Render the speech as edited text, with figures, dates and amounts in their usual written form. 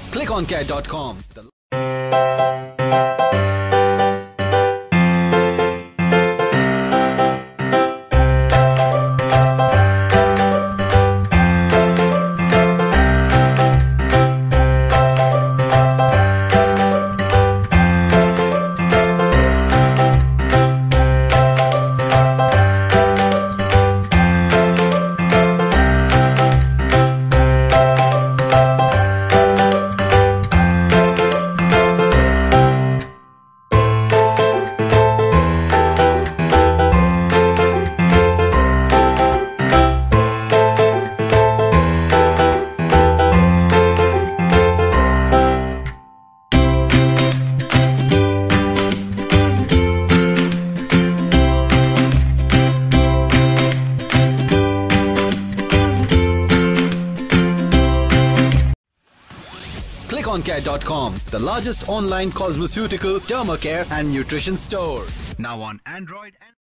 ClickOnCare.com. ClickOnCare.com, the largest online cosmeceutical, dermacare and nutrition store. Now on Android and